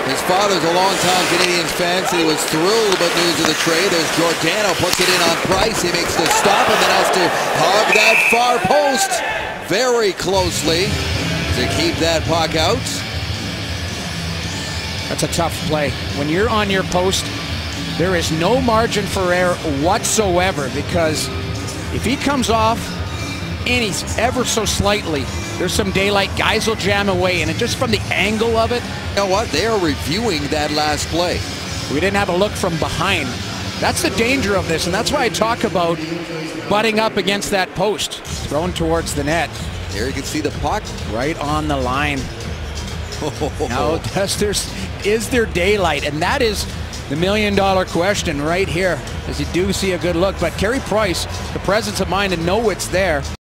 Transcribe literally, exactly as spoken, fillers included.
His father's a longtime Canadiens fan, so he was thrilled about news of the trade. There's Giordano, puts it in on Price. He makes the stop and then has to hug that far post very closely to keep that puck out. That's a tough play. When you're on your post, there is no margin for error whatsoever, because if he comes off any ever so slightly, there's some daylight, guys will jam away, and it just from the angle of it. You know what? They are reviewing that last play. We didn't have a look from behind. That's the danger of this, and that's why I talk about butting up against that post, thrown towards the net. There you can see the puck. Right on the line. Now, does there's, is there daylight? And that is the million dollar question right here, as you do see a good look. But Carey Price, the presence of mind to know it's there.